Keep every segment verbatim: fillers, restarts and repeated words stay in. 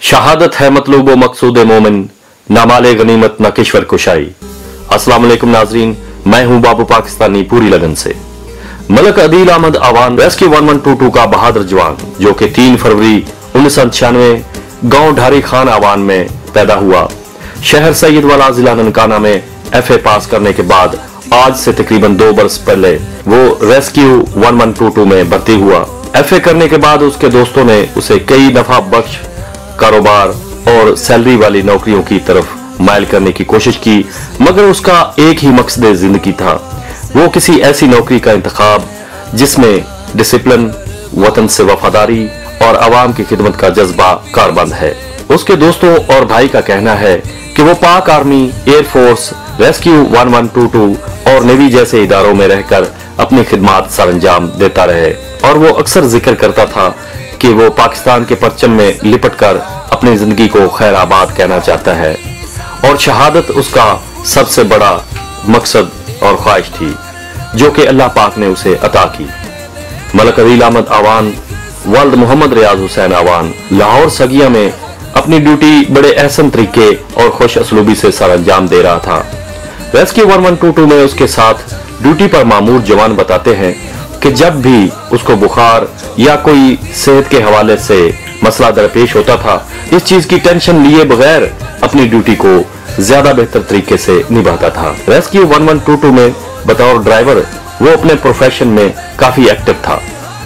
शहादत है मतलूब व मकसूद मोमिन, नामाले गनीमत न किश्वर कुशाई। अस्सलाम वालेकुम नाजरीन, मैं हूं बाबू पाकिस्तानी पूरी लगन से। Malak Adeel Ahmed Awan rescue one one two two का बहादुर जवान, जो कि तीन फरवरी उन्नीस सौ छियानवे गांव ढारी खान आवान में पैदा हुआ। शहर सैयद वाला जिला ननकाना में एफ ए पास करने के बाद आज से तकरीबन दो बरस पहले वो rescue one one two two में भर्ती हुआ। एफ ए करने के बाद उसके दोस्तों ने उसे कई दफा बख्श कारोबार और सैलरी वाली नौकरियों की तरफ माइल करने की कोशिश की, मगर उसका एक ही मकसद जिंदगी था, वो किसी ऐसी नौकरी का इंतखाब जिसमें डिसिप्लिन, वतन से वफादारी और आवाम की खिदमत का जज्बा कारबंद है। उसके दोस्तों और भाई का कहना है कि वो Pak army, air force, rescue one one two two और नेवी जैसे इदारों में रहकर अपनी खिदमत सरंजाम देता रहे, और वो अक्सर जिक्र करता था कि वो पाकिस्तान के परचम में लिपटकर अपनी जिंदगी को खैर आबाद कहना चाहता है, और शहादत उसका सबसे बड़ा मकसद और ख्वाहिश थी जो कि अल्लाह पाक ने उसे अता की। मलक अदील अहमद आवान वालिद मोहम्मद रियाज हुसैन आवान लाहौर सगिया में अपनी ड्यूटी बड़े अहसन तरीके और खुश असलूबी से सरअंजाम दे रहा था। Rescue one one two two में उसके साथ ड्यूटी पर मामूर जवान बताते हैं कि जब भी उसको बुखार या कोई सेहत के हवाले से मसला दरपेश होता था, इस चीज की टेंशन लिए बगैर अपनी ड्यूटी को ज्यादा बेहतर तरीके से निभाता था। Rescue one one two two में बतौर ड्राइवर वो अपने प्रोफेशन में काफी एक्टिव था।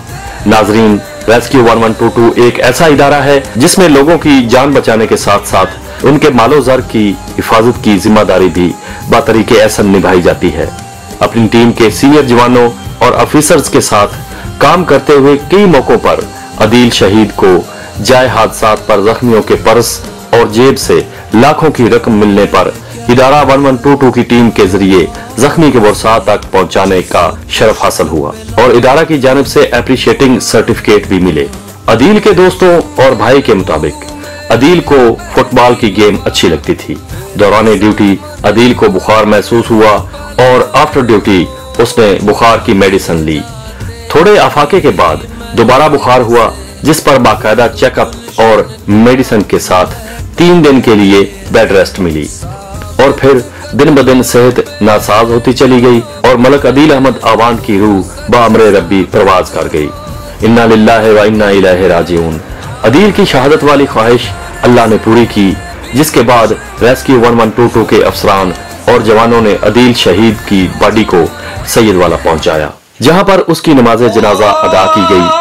नाजरीन, rescue one one two two एक ऐसा इदारा है जिसमें लोगों की जान बचाने के साथ साथ उनके मालो ज़र की हिफाजत की जिम्मेदारी भी बातरीके एहसन निभाई जाती है। अपनी टीम के सीनियर जवानों और ऑफिसर्स के साथ काम करते हुए कई मौकों पर अदील शहीद को जाए हादसात पर जख्मियों के पर्स और जेब से लाखों की रकम मिलने पर इदारा वन वन टू टू की टीम के जरिए जख्मी के वर्सा तक पहुंचाने का शरफ हासिल हुआ और इदारा की जानिब से अप्रिशिएटिंग सर्टिफिकेट भी मिले। अदील के दोस्तों और भाई के मुताबिक अदील को फुटबॉल की गेम अच्छी लगती थी। दौरान ड्यूटी अदील को बुखार महसूस हुआ और आफ्टर ड्यूटी उसने बुखार की मेडिसिन ली। थोड़े आफाके के बाद दोबारा बुखार हुआ, जिस पर बाकायदा चेकअप और मेडिसिन के साथ तीन दिन के लिए बेड रेस्ट मिली, और फिर दिन ब दिन सेहत नासाज होती चली गई और मलक अदील अहमद आवान की रूह बामरे रब्बी परवाज कर गई। इन्ना लिल्लाहि व इन्ना इलैहि राजिऊन। अदील की शहादत वाली ख्वाहिश अल्लाह ने पूरी की, जिसके बाद rescue one one two two के अफसरान और जवानों ने अदील शहीद की बॉडी को सैयद वाला पहुंचाया, जहां पर उसकी नमाज जनाजा अदा की गई।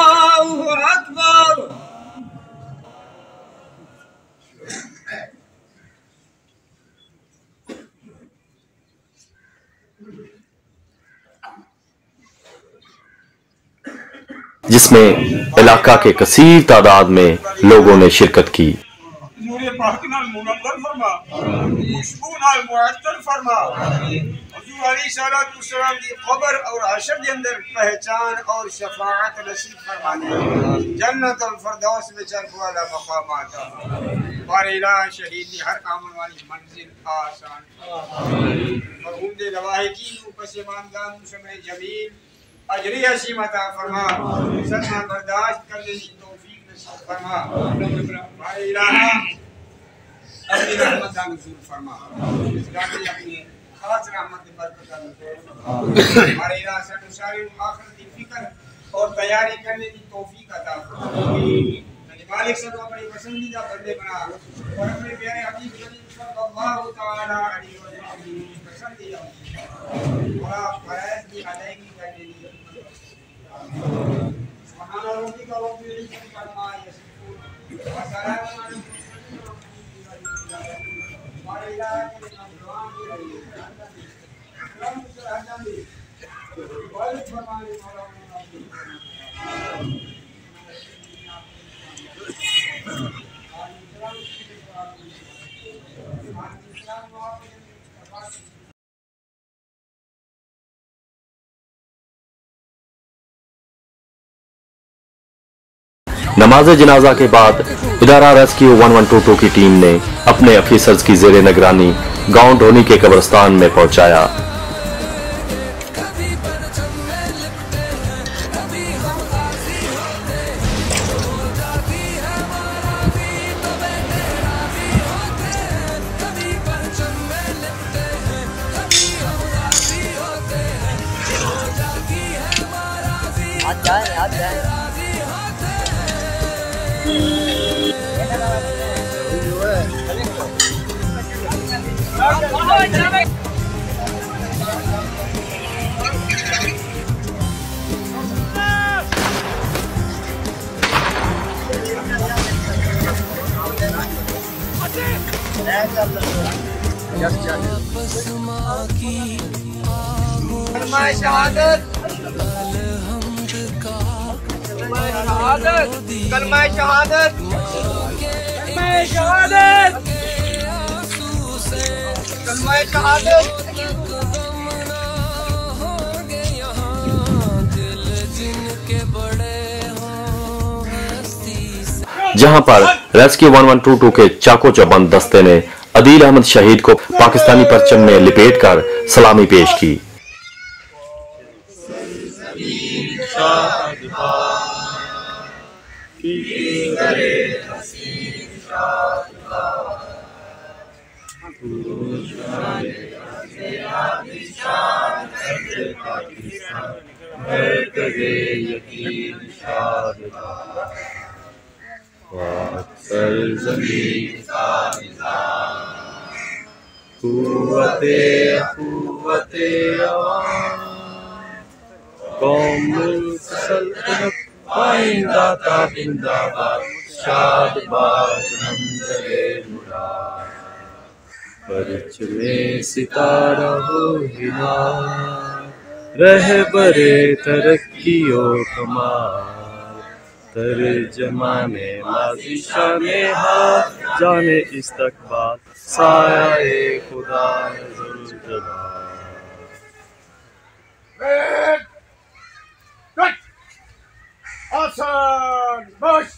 जिसमें इलाका के कसीर तादाद में लोगों ने शिरकत की। क़ब्र और हशर के अंदर पहचान और शफाअत नसीब फरमा दे, जन्नत और फिरदौस में चरख वाला मकाम आता और इलाह शहीद की हर काम वाली मंजिल आसान मरहूम दे लवाहिकी पसे मानदान समय जमील अजरी हसीम अता फरमा, सदमा बर्दाश्त करने की तौफीक नसीब फरमा। और इलाह अपनी रहमत का नज़ूल फरमा, इस गाने अपनी खास रहमत बरकत का नज़ूल फरमा। और इलाह से सारी आखिरत की फिक्र और तैयारी करने की तौफीक अता फरमा। मालिक सब अपने पसंदीदा बंदे बना और अपने प्यारे हबीब सल्लल्लाहु तआला अलैहि वसल्लम की पसंदीदा और फराइज की अदायगी करने की सुभान रब्बिक रब्बिल इज्जति अम्मा यसिफून व सलामुन अलल मुरसलीन व इला के नजवान की रही रम सरहदम भी वल फरमाने मौलाना नमाज जनाजा के बाद इदारा rescue one one two two की टीम ने अपने ऑफिसर्स की जेरे निगरानी गांव ढोनी के कब्रिस्तान में पहुंचाया। कलमा शहादत, कलमा शहादत, कलमा शहादत, कलमा शहादत। जहां पर रेस्क्यू ग्यारह सौ बाईस के चाको चौबंद दस्ते ने अदील अहमद शहीद को पाकिस्तानी परचम में लिपेटकर सलामी पेश की। परचमे सितारा हो हिला रह बरे तरक्कियों कमाल तर्जमाने माज़ी शाने हाल जाने इस्तकबाल साया खुदा ज़ुल जलाल। आसान बस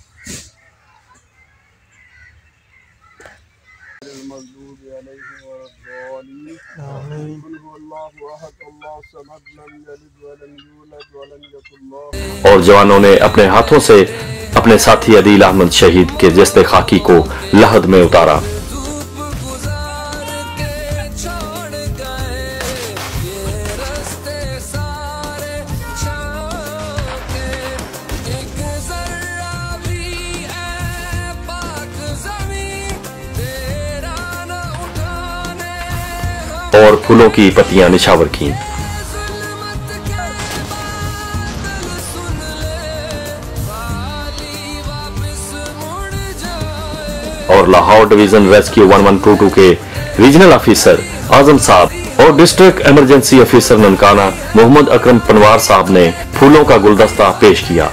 और जवानों ने अपने हाथों से अपने साथी अदील अहमद शहीद के जस्ते खाकी को लहद में उतारा। और फूलों की पत्तियां निछावर की। और लाहौर डिवीजन रेस्क्यू ग्यारह सौ बाईस के रीजनल ऑफिसर आजम साहब और district emergency officer Nankana Mohammad Akram Panwar साहब ने फूलों का गुलदस्ता पेश किया।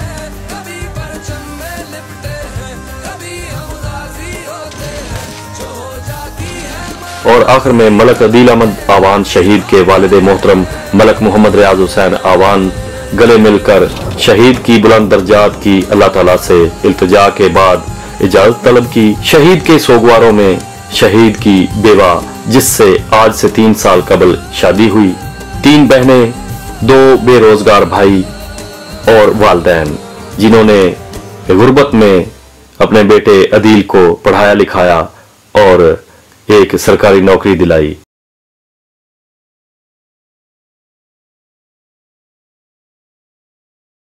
और आखिर में मलक अदील अहमद आवान शहीद के वालिद मोहतरम मलक मोहम्मद रियाज हुसैन आवान गले मिलकर शहीद की बुलंद दर्जात की अल्लाह ताला से इल्तिजा के बाद इजाजत तलब की। शहीद के सोगवारों में शहीद की बेवा जिससे आज से तीन साल कबल शादी हुई, तीन बहनें, दो बेरोजगार भाई और वालिदैन जिन्होंने गुर्बत में अपने बेटे अदील को पढ़ाया लिखाया और एक सरकारी नौकरी दिलाई।